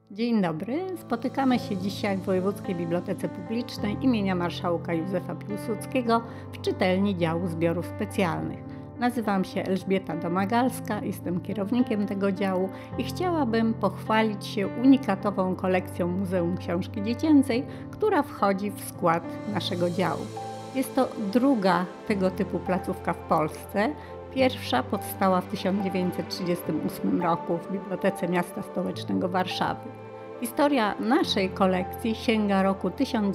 Dzień dobry. Spotykamy się dzisiaj w Wojewódzkiej Bibliotece Publicznej imienia Marszałka Józefa Piłsudskiego w czytelni działu zbiorów specjalnych. Nazywam się Elżbieta Domagalska, jestem kierownikiem tego działu i chciałabym pochwalić się unikatową kolekcją Muzeum Książki Dziecięcej, która wchodzi w skład naszego działu. Jest to druga tego typu placówka w Polsce. Pierwsza powstała w 1938 roku w Bibliotece Miasta Stołecznego Warszawy. Historia naszej kolekcji sięga roku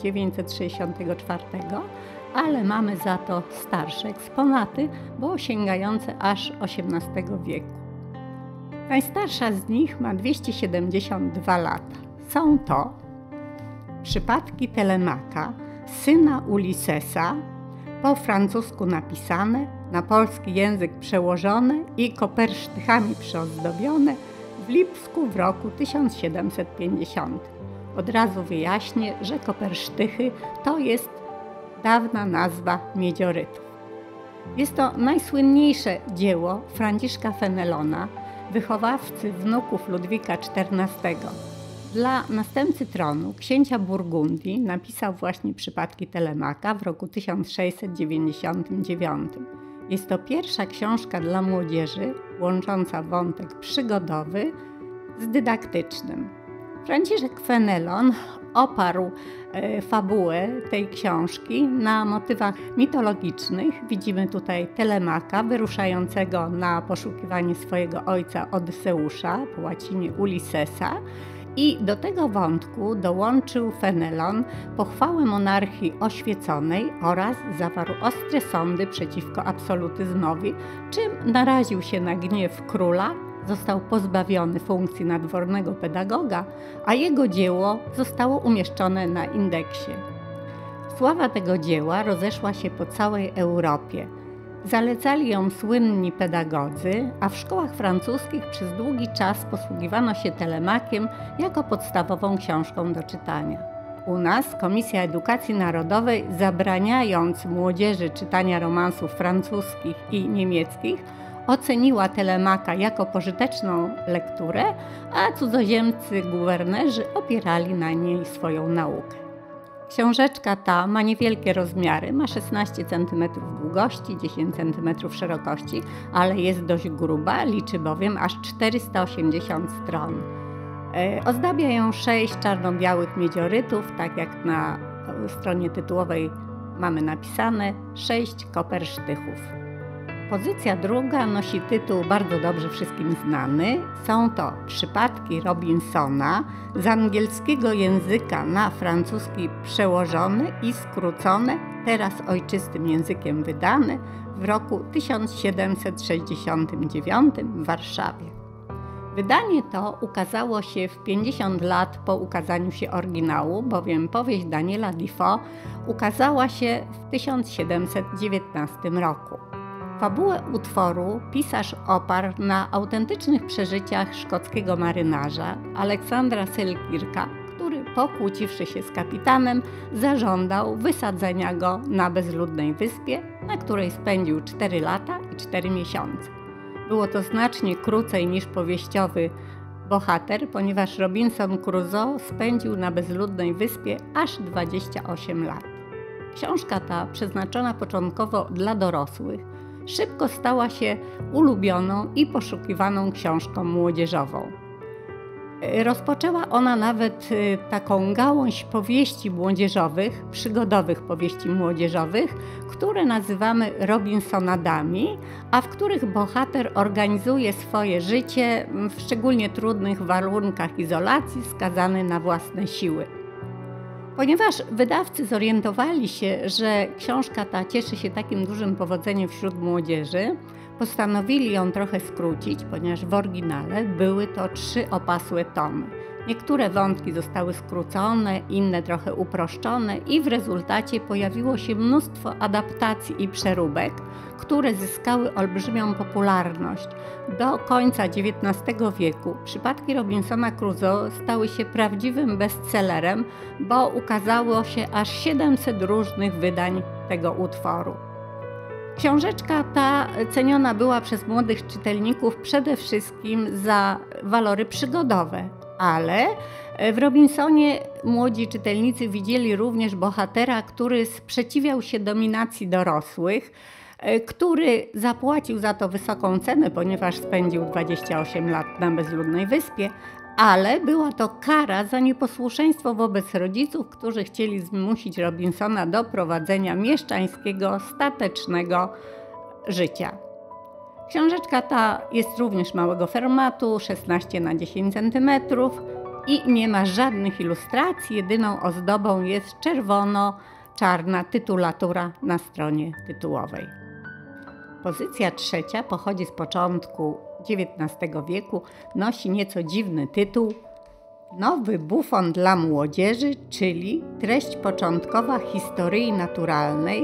1964, ale mamy za to starsze eksponaty, bo sięgające aż XVIII wieku. Najstarsza z nich ma 272 lata. Są to Przypadki Telemaka, syna Ulyssesa, po francusku napisane, na polski język przełożone i kopersztychami przyozdobione w Lipsku w roku 1750. Od razu wyjaśnię, że kopersztychy to jest dawna nazwa miedziorytów. Jest to najsłynniejsze dzieło Franciszka Fenelona, wychowawcy wnuków Ludwika XIV. Dla następcy tronu, księcia Burgundii, napisał właśnie Przypadki Telemaka w roku 1699. Jest to pierwsza książka dla młodzieży, łącząca wątek przygodowy z dydaktycznym. Franciszek Fenelon oparł fabułę tej książki na motywach mitologicznych. Widzimy tutaj Telemaka wyruszającego na poszukiwanie swojego ojca Odyseusza, po łacinie Ulyssesa. I do tego wątku dołączył Fenelon pochwałę monarchii oświeconej oraz zawarł ostre sądy przeciwko absolutyzmowi, czym naraził się na gniew króla, został pozbawiony funkcji nadwornego pedagoga, a jego dzieło zostało umieszczone na indeksie. Sława tego dzieła rozeszła się po całej Europie. Zalecali ją słynni pedagodzy, a w szkołach francuskich przez długi czas posługiwano się Telemakiem jako podstawową książką do czytania. U nas Komisja Edukacji Narodowej, zabraniając młodzieży czytania romansów francuskich i niemieckich, oceniła Telemaka jako pożyteczną lekturę, a cudzoziemcy guwernerzy opierali na niej swoją naukę. Książeczka ta ma niewielkie rozmiary, ma 16 cm długości, 10 cm szerokości, ale jest dość gruba, liczy bowiem aż 480 stron. Ozdabia ją 6 czarno-białych miedziorytów, tak jak na stronie tytułowej mamy napisane, 6 kopersztychów. Pozycja druga nosi tytuł bardzo dobrze wszystkim znany. Są to Przypadki Robinsona, z angielskiego języka na francuski przełożone i skrócone, teraz ojczystym językiem wydane w roku 1769 w Warszawie. Wydanie to ukazało się w 50 lat po ukazaniu się oryginału, bowiem powieść Daniela Defoe ukazała się w 1719 roku. Fabułę utworu pisarz oparł na autentycznych przeżyciach szkockiego marynarza Aleksandra Selkirka, który pokłóciwszy się z kapitanem, zażądał wysadzenia go na bezludnej wyspie, na której spędził 4 lata i 4 miesiące. Było to znacznie krócej niż powieściowy bohater, ponieważ Robinson Crusoe spędził na bezludnej wyspie aż 28 lat. Książka ta, przeznaczona początkowo dla dorosłych, szybko stała się ulubioną i poszukiwaną książką młodzieżową. Rozpoczęła ona nawet taką gałąź powieści młodzieżowych, przygodowych powieści młodzieżowych, które nazywamy Robinsonadami, a w których bohater organizuje swoje życie w szczególnie trudnych warunkach izolacji, skazany na własne siły. Ponieważ wydawcy zorientowali się, że książka ta cieszy się takim dużym powodzeniem wśród młodzieży, postanowili ją trochę skrócić, ponieważ w oryginale były to 3 opasłe tomy. Niektóre wątki zostały skrócone, inne trochę uproszczone i w rezultacie pojawiło się mnóstwo adaptacji i przeróbek, które zyskały olbrzymią popularność. Do końca XIX wieku Przypadki Robinsona Crusoe stały się prawdziwym bestsellerem, bo ukazało się aż 700 różnych wydań tego utworu. Książeczka ta ceniona była przez młodych czytelników przede wszystkim za walory przygodowe, Ale w Robinsonie młodzi czytelnicy widzieli również bohatera, który sprzeciwiał się dominacji dorosłych, który zapłacił za to wysoką cenę, ponieważ spędził 28 lat na bezludnej wyspie, ale była to kara za nieposłuszeństwo wobec rodziców, którzy chcieli zmusić Robinsona do prowadzenia mieszczańskiego, statecznego życia. Książeczka ta jest również małego formatu, 16 na 10 cm i nie ma żadnych ilustracji, jedyną ozdobą jest czerwono-czarna tytulatura na stronie tytułowej. Pozycja trzecia pochodzi z początku XIX wieku, nosi nieco dziwny tytuł Nowy bufon dla młodzieży, czyli treść początkowa historii naturalnej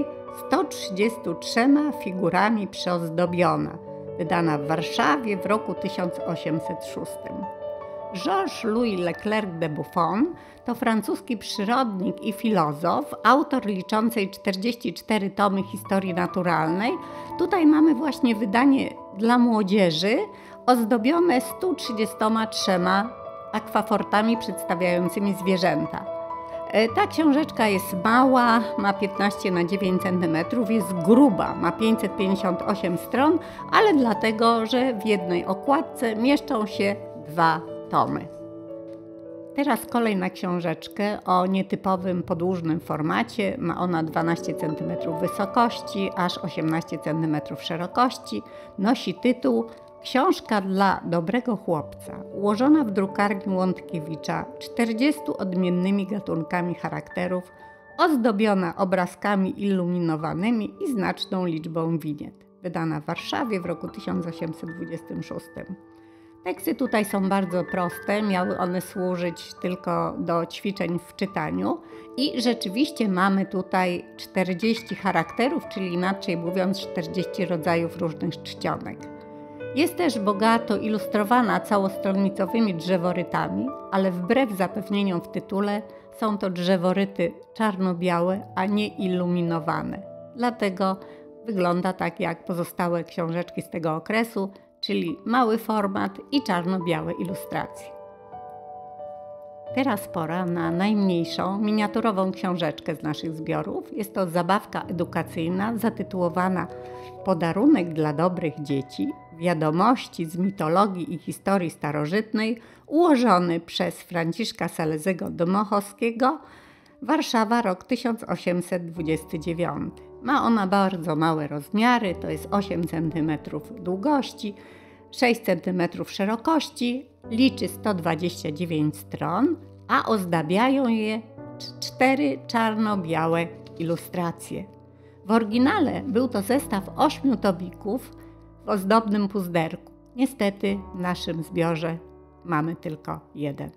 133 figurami przyozdobiona, wydana w Warszawie w roku 1806. Georges-Louis Leclerc de Buffon to francuski przyrodnik i filozof, autor liczącej 44 tomy historii naturalnej. Tutaj mamy właśnie wydanie dla młodzieży ozdobione 133 akwafortami przedstawiającymi zwierzęta. Ta książeczka jest mała, ma 15 na 9 cm, jest gruba, ma 558 stron, ale dlatego, że w jednej okładce mieszczą się 2 tomy. Teraz kolejna książeczkę o nietypowym podłużnym formacie. Ma ona 12 cm wysokości, aż 18 cm szerokości. Nosi tytuł Książka dla dobrego chłopca, ułożona w drukarni Łątkiewicza 40 odmiennymi gatunkami charakterów, ozdobiona obrazkami iluminowanymi i znaczną liczbą winiet. Wydana w Warszawie w roku 1826. Teksty tutaj są bardzo proste, miały one służyć tylko do ćwiczeń w czytaniu i rzeczywiście mamy tutaj 40 charakterów, czyli inaczej mówiąc 40 rodzajów różnych czcionek. Jest też bogato ilustrowana całostronicowymi drzeworytami, ale wbrew zapewnieniom w tytule są to drzeworyty czarno-białe, a nie iluminowane. Dlatego wygląda tak jak pozostałe książeczki z tego okresu, czyli mały format i czarno-białe ilustracje. Teraz pora na najmniejszą, miniaturową książeczkę z naszych zbiorów. Jest to zabawka edukacyjna zatytułowana Podarunek dla dobrych dzieci. Wiadomości z mitologii i historii starożytnej, ułożony przez Franciszka Salezego Dmochowskiego, Warszawa, rok 1829. Ma ona bardzo małe rozmiary, to jest 8 cm długości, 6 cm szerokości, liczy 129 stron, a ozdabiają je 4 czarno-białe ilustracje. W oryginale był to zestaw 8 tomików w ozdobnym puzderku. Niestety w naszym zbiorze mamy tylko jeden.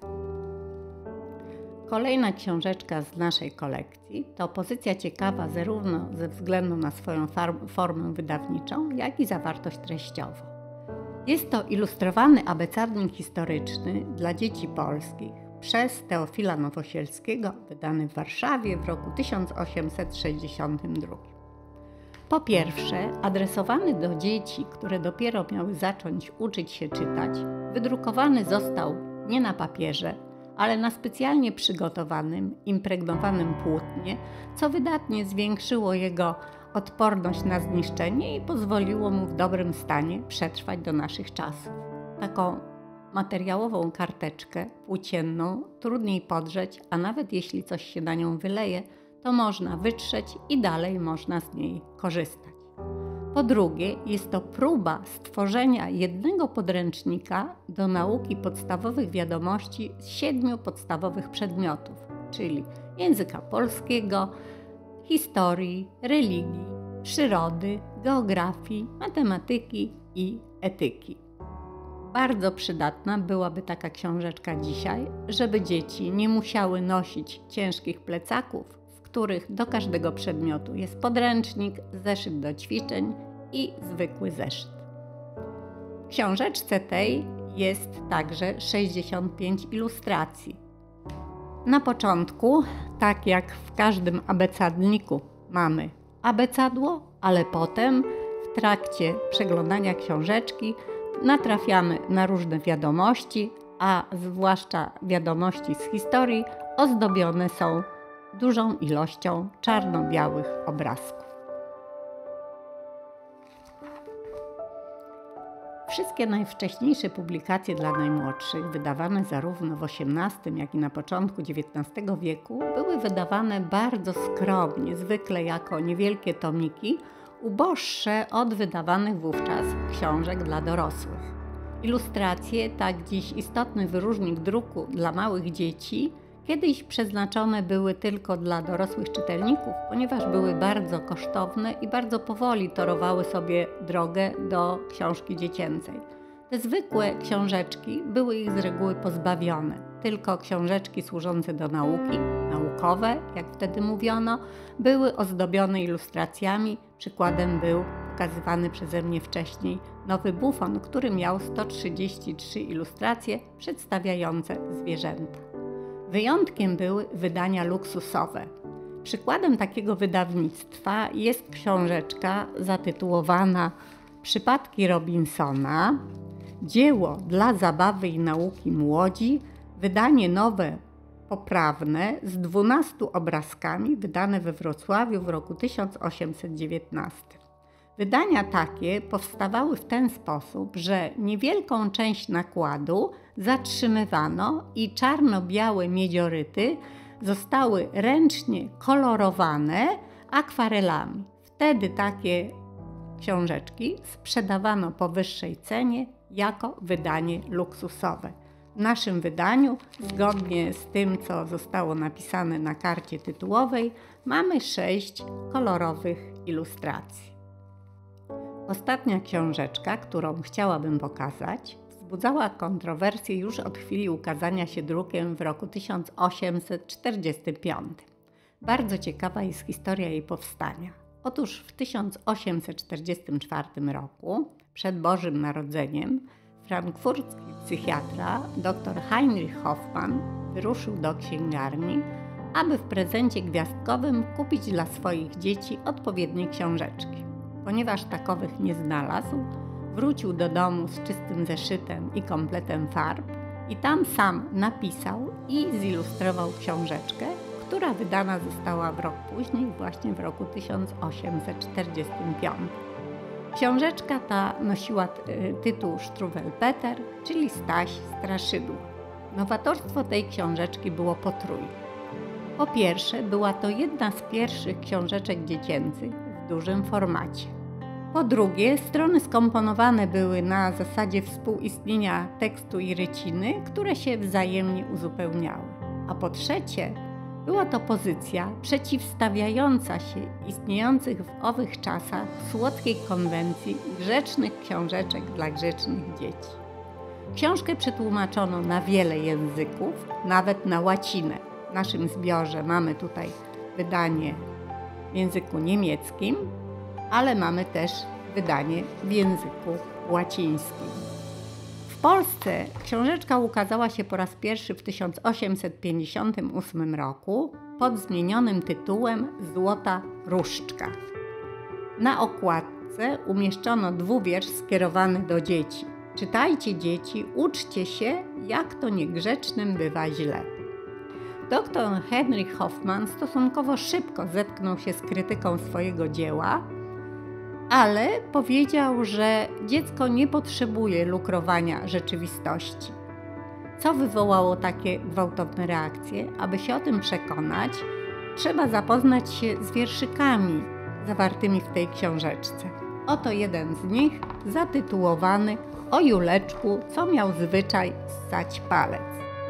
Kolejna książeczka z naszej kolekcji to pozycja ciekawa zarówno ze względu na swoją formę wydawniczą, jak i zawartość treściową. Jest to ilustrowany abecadnik historyczny dla dzieci polskich przez Teofila Nowosielskiego, wydany w Warszawie w roku 1862. Po pierwsze, adresowany do dzieci, które dopiero miały zacząć uczyć się czytać, wydrukowany został nie na papierze, ale na specjalnie przygotowanym, impregnowanym płótnie, co wydatnie zwiększyło jego odporność na zniszczenie i pozwoliło mu w dobrym stanie przetrwać do naszych czasów. Taką materiałową karteczkę płócienną trudniej podrzeć, a nawet jeśli coś się na nią wyleje, to można wytrzeć i dalej można z niej korzystać. Po drugie, jest to próba stworzenia jednego podręcznika do nauki podstawowych wiadomości z 7 podstawowych przedmiotów, czyli języka polskiego, historii, religii, przyrody, geografii, matematyki i etyki. Bardzo przydatna byłaby taka książeczka dzisiaj, żeby dzieci nie musiały nosić ciężkich plecaków, w których do każdego przedmiotu jest podręcznik, zeszyt do ćwiczeń i zwykły zeszyt. W książeczce tej jest także 65 ilustracji. Na początku, tak jak w każdym abecadniku, mamy abecadło, ale potem w trakcie przeglądania książeczki natrafiamy na różne wiadomości, a zwłaszcza wiadomości z historii, ozdobione są dużą ilością czarno-białych obrazków. Wszystkie najwcześniejsze publikacje dla najmłodszych, wydawane zarówno w XVIII, jak i na początku XIX wieku, były wydawane bardzo skromnie, zwykle jako niewielkie tomiki, uboższe od wydawanych wówczas książek dla dorosłych. Ilustracje, tak dziś istotny wyróżnik druku dla małych dzieci, kiedyś przeznaczone były tylko dla dorosłych czytelników, ponieważ były bardzo kosztowne i bardzo powoli torowały sobie drogę do książki dziecięcej. Te zwykłe książeczki były ich z reguły pozbawione. Tylko książeczki służące do nauki, naukowe, jak wtedy mówiono, były ozdobione ilustracjami. Przykładem był pokazywany przeze mnie wcześniej Nowy Bufon, który miał 133 ilustracje przedstawiające zwierzęta. Wyjątkiem były wydania luksusowe. Przykładem takiego wydawnictwa jest książeczka zatytułowana Przypadki Robinsona, dzieło dla zabawy i nauki młodzi, wydanie nowe, poprawne z 12 obrazkami, wydane we Wrocławiu w roku 1819. Wydania takie powstawały w ten sposób, że niewielką część nakładu zatrzymywano i czarno-białe miedzioryty zostały ręcznie kolorowane akwarelami. Wtedy takie książeczki sprzedawano po wyższej cenie jako wydanie luksusowe. W naszym wydaniu, zgodnie z tym, co zostało napisane na karcie tytułowej, mamy 6 kolorowych ilustracji. Ostatnia książeczka, którą chciałabym pokazać, wzbudzała kontrowersje już od chwili ukazania się drukiem w roku 1845. Bardzo ciekawa jest historia jej powstania. Otóż w 1844 roku, przed Bożym Narodzeniem, frankfurcki psychiatra dr Heinrich Hoffmann wyruszył do księgarni, aby w prezencie gwiazdkowym kupić dla swoich dzieci odpowiednie książeczki. Ponieważ takowych nie znalazł, wrócił do domu z czystym zeszytem i kompletem farb i tam sam napisał i zilustrował książeczkę, która wydana została w rok później, właśnie w roku 1845. Książeczka ta nosiła tytuł Struwelpeter, czyli Staś Straszydło. Nowatorstwo tej książeczki było potrójne. Po pierwsze, była to jedna z pierwszych książeczek dziecięcych w dużym formacie. Po drugie, strony skomponowane były na zasadzie współistnienia tekstu i ryciny, które się wzajemnie uzupełniały. A po trzecie, była to pozycja przeciwstawiająca się istniejących w owych czasach słodkiej konwencji grzecznych książeczek dla grzecznych dzieci. Książkę przetłumaczono na wiele języków, nawet na łacinę. W naszym zbiorze mamy tutaj wydanie w języku niemieckim, ale mamy też wydanie w języku łacińskim. W Polsce książeczka ukazała się po raz pierwszy w 1858 roku pod zmienionym tytułem Złota Różdżka. Na okładce umieszczono dwuwiersz skierowany do dzieci. Czytajcie, dzieci, uczcie się, jak to niegrzecznym bywa źle. Dr Heinrich Hoffmann stosunkowo szybko zetknął się z krytyką swojego dzieła, ale powiedział, że dziecko nie potrzebuje lukrowania rzeczywistości. Co wywołało takie gwałtowne reakcje? Aby się o tym przekonać, trzeba zapoznać się z wierszykami zawartymi w tej książeczce. Oto jeden z nich, zatytułowany O Juleczku, co miał zwyczaj ssać palec.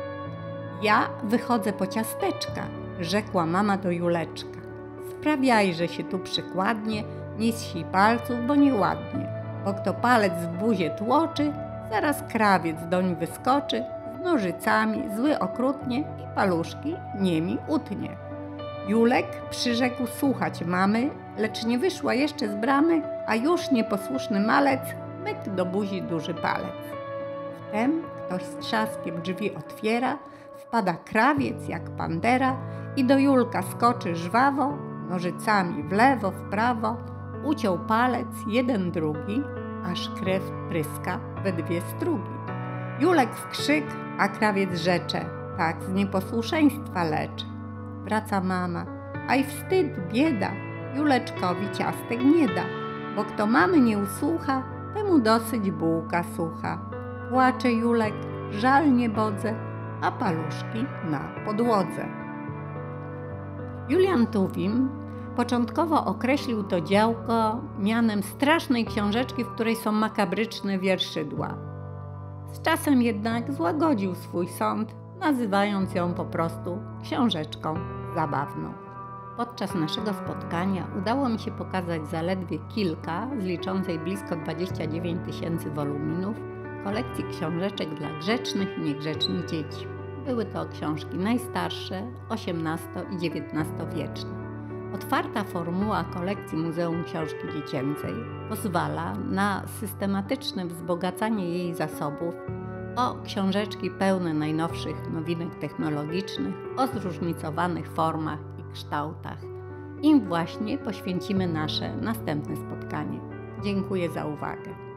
Ja wychodzę po ciasteczka, rzekła mama do Juleczka. Sprawiajże się tu przykładnie, nie ssij palców, bo nieładnie, bo kto palec w buzie tłoczy, zaraz krawiec doń wyskoczy, z nożycami zły okrutnie i paluszki niemi utnie. Julek przyrzekł słuchać mamy, lecz nie wyszła jeszcze z bramy, a już nieposłuszny malec myk do buzi duży palec. Wtem ktoś z trzaskiem drzwi otwiera, wpada krawiec jak pandera i do Julka skoczy żwawo, nożycami w lewo, w prawo, uciął palec jeden drugi, aż krew pryska we dwie strugi. Julek w krzyk, a krawiec rzecze, tak z nieposłuszeństwa lecz. Wraca mama, aj wstyd, bieda, Juleczkowi ciastek nie da, bo kto mamy nie usłucha, temu dosyć bułka sucha. Płacze Julek, żal niebodze, a paluszki na podłodze. Julian Tuwim początkowo określił to działko mianem strasznej książeczki, w której są makabryczne wierszydła. Z czasem jednak złagodził swój sąd, nazywając ją po prostu książeczką zabawną. Podczas naszego spotkania udało mi się pokazać zaledwie kilka z liczącej blisko 29 000 woluminów kolekcji książeczek dla grzecznych i niegrzecznych dzieci. Były to książki najstarsze, XVIII i XIX-wieczne. Otwarta formuła kolekcji Muzeum Książki Dziecięcej pozwala na systematyczne wzbogacanie jej zasobów o książeczki pełne najnowszych nowinek technologicznych, o zróżnicowanych formach i kształtach. Im właśnie poświęcimy nasze następne spotkanie. Dziękuję za uwagę.